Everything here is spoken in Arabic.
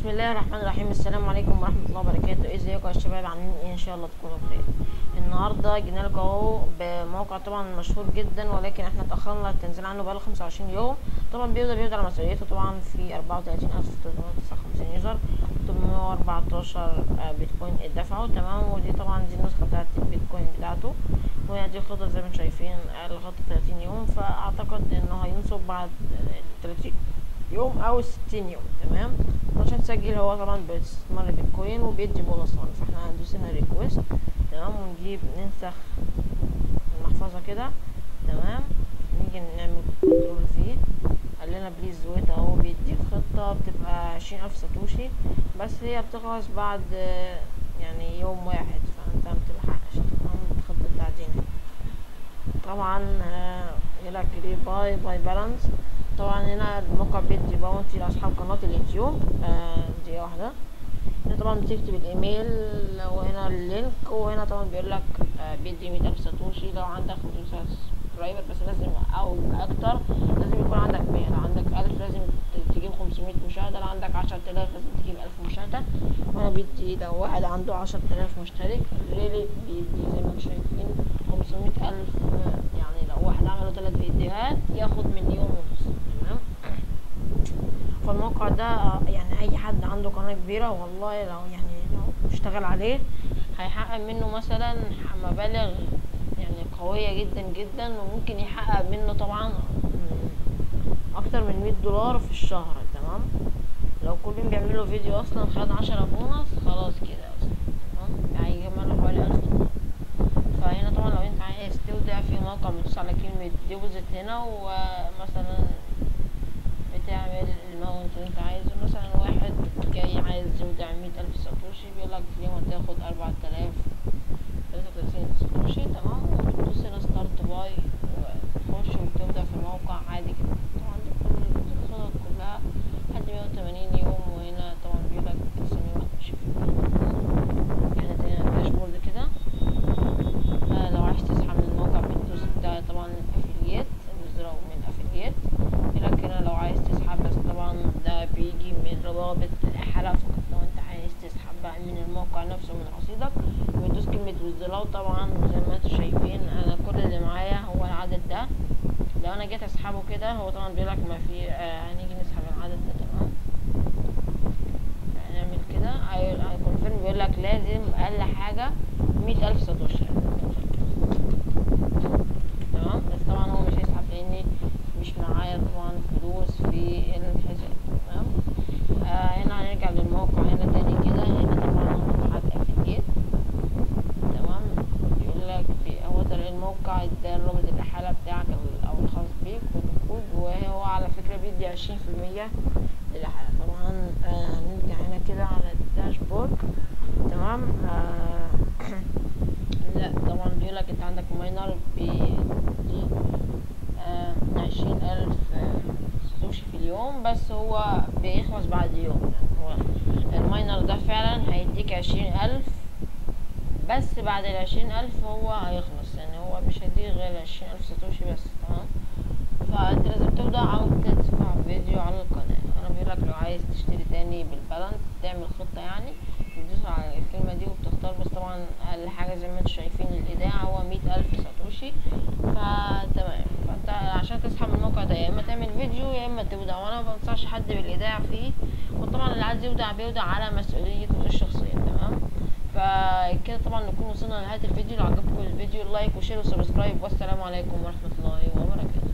بسم الله الرحمن الرحيم. السلام عليكم ورحمه الله وبركاته. ازيكم يا شباب؟ عاملين ايه؟ ان شاء الله تكونوا بخير. النهارده جينا لكم اهو بموقع طبعا مشهور جدا، ولكن احنا اتاخرنا التنزيل عنه بقاله 25 يوم. طبعا بيبدا على مسؤوليته طبعا في 34359 يوزر، 814 بيتكوين اتدفعوا. تمام، ودي طبعا دي النسخه بتاعت البيتكوين بتاعته، وهي دي الخطه زي ما انتم شايفين. الخطه 30 يوم، فاعتقد انه هينصب بعد 30 يوم او 60 يوم. تمام، عشان تسجل هو طبعا باستثمار البيتكوين وبيدي بونص طبعا. فاحنا هندوس هنا ريكويست. تمام، ونجيب ننسخ المحفظه كده. تمام، نيجي نعمل كنترول في، قال لنا بليز ويت اهو. بيديك خطه بتبقى 20,000 ساتوشي، بس هي بتخلص بعد يعني يوم واحد، فانت متلحقش. تمام، خطه التعدين طبعا. يقولك ليه باي بالانس. طبعا هنا الموقع بيدي باونتي لاصحاب قناه اليوتيوب. دي واحده. هنا طبعا بتكتب الايميل، وهنا اللينك، وهنا طبعا بيقولك بيدي 100,000 ساتوشي لو عندك 500 سبسكرايبر، بس لازم او اكتر لازم يكون عندك 100. لو عندك 1000 لازم تجيب 500 مشاهده، لو عندك 10,000 لازم تجيب 1000 مشاهده. وهنا بيدي لو واحد عنده 10,000 مشترك ريلي بيدي زي ما انتم شايفين 500,000. يعني لو واحد عمله 3 فيديوهات ياخد 1,500,000. تمام، فالموقع ده يعني اي حد عنده قناه كبيره والله لو اشتغل عليه هيحقق منه مثلا مبالغ يعني قويه جدا جدا، وممكن يحقق منه طبعا اكتر من $100 في الشهر. تمام، لو كل يوم بيعملوا فيديو اصلا خد 10 بونص خلاص كده اصلا. تمام، هيجمع له حوالي 1000. فهنا طبعا لو انت عايز تودع في موقع بتدوس على كلمة ديبوزيت هنا، ومثلا بتعمل الماونت اللي انت عايزه. مثلا واحد جاي عايز يودع 100,000 ساتوشي، بيقولك في يوم هتاخد 4,033 ساتوشي. تمام، وبتدوس هنا ستارت باي وتخش وبتبدأ في الموقع عادي كده. طبعا دي كل الخطط كلها لحد 180 يوم. وهنا طبعا بيقولك ثانية واحدة ماشي في احنا تاني الداشبورد كده. لو عايز تسحب من الموقع بتدوس ده طبعا افيليات، الوزراء من افيليات. لكن لو عايز تسحب بس طبعا ده بيجي من روابط الحلقة فقط. لو انت عايز تسحب بقى من الموقع نفسه من رصيدك بتدوس كلمة وزراء. طبعا زي ما انتم شايفين انا كل اللي معايا هو العدد ده. لو انا جيت اسحبه كده هو طبعا بيقولك ما في هنيجي نسحب العدد ده. تمام، هنعمل كده هيكونفيرم، بيقولك لازم اقل حاجة 100,000 ساتوشي. تمام، بس طبعا هو مش هيسحب لاني مش معايا طبعا فلوس في الحساب. تمام، هنا هنرجع للموقع هنا تاني كده. هنا طبعا هنضغط على افيليت. تمام، بيقولك هو ده الموقع ده الرابط الحالة بتاعك او الخاص بيك ودخول، وهو على فكرة بيدي 20% للحالة. طبعا هنرجع هنا كده على الداشبورد. تمام، لا طبعا بيقولك انت عندك ماينر بيدي 20,000 ساتوشي في اليوم، بس هو بيخلص بعد يوم. يعني هو الماينر ده فعلا هيديك 20,000، بس بعد 20,000 هو هيخلص. يعني هو مش هيديك غير 20,000 ساتوشي بس. تمام، فانت لازم تبدأ او تدفع فيديو على القناة. انا بيقولك لو عايز تشتري تاني بالبالانس تعمل خطة، يعني بتدوس على الكلمة دي وبتختار. بس طبعا اقل حاجة زي ما انتم شايفين الايداع هو 100,000 ساتوشي. فتمام، فانت عشان تسحب من الموقع ده يا اما تعمل فيديو يا اما تودع، وانا مبنصحش حد بالايداع فيه. وطبعا اللي عايز يودع بيودع على مسؤوليته الشخصية. تمام، فكده طبعا نكون وصلنا لنهاية الفيديو. لو عجبكم الفيديو لايك وشير وسبسكرايب، والسلام عليكم ورحمة الله وبركاته.